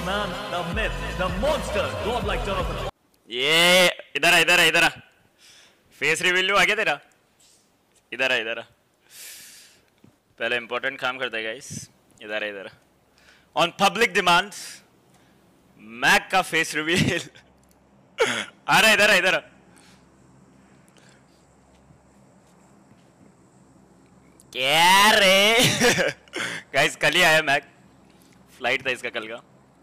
man, the myth, the monster, godlike Jonathan. ये इधर आ face reveal आ गया तेरा इधर आ पहले इंपॉर्टेंट काम करते हैं गाइस इधर ऑन पब्लिक डिमांड मैक का फेस रिवील आ रहा इधर क्या रे गाइस कल ही आया मैक फ्लाइट था इसका कल का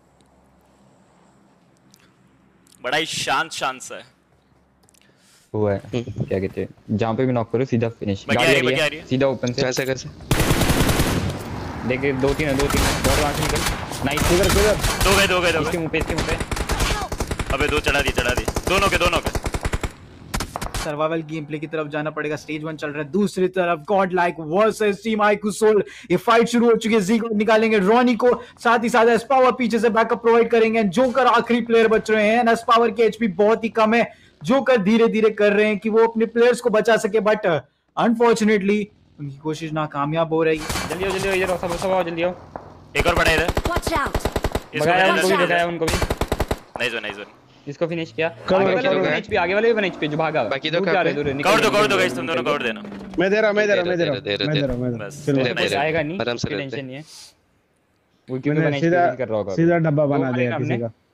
बड़ा ही शांत सा है वो है क्या कहते हैं जहाँ पे भी नॉक करो सीधा फिनिश गाड़ी आ रही है सीधा ओपन से कैसे देख दो तीन है बहुत आगे निकल नाइस किधर दो गए इसके मुंह पे अबे दो चढ़ा दी दोनों के सर्वाइवल गेम प्ले की तरफ जाना पड़ेगा। स्टेज 1 चल रहा है, दूसरी तरफ Godlike versus team iQOO Soul. ये फाइट शुरू हो चुकी है। जी को निकालेंगे रॉनी को, साथ ही साथ एसपावर पीछे से बैकअप प्रोवाइड करेंगे। जोकर आखिरी प्लेयर बच रहे हैं। एसपावर के एचपी बहुत ही कम है। जोकर धीरे धीरे कर रहे हैं कि वो अपने प्लेयर्स को बचा सके, बट अनफॉर्चुनेटली उनकी कोशिश नाकामयाब हो रही है। जल्दी आओ इधर सब आओ जल्दी आओ। एक और पड़ा इधर भगाया उनको भी नाइस वन इसको फिनिश किया। आगे वाले भी एचपी जो भागा बाकी तो कवर दो गाइस तुम दोनों कवर देना। मैं दे रहा बस आएगा नहीं आराम से टेंशन नहीं है वो क्यों सीधा डब्बा बना दिया किसी का।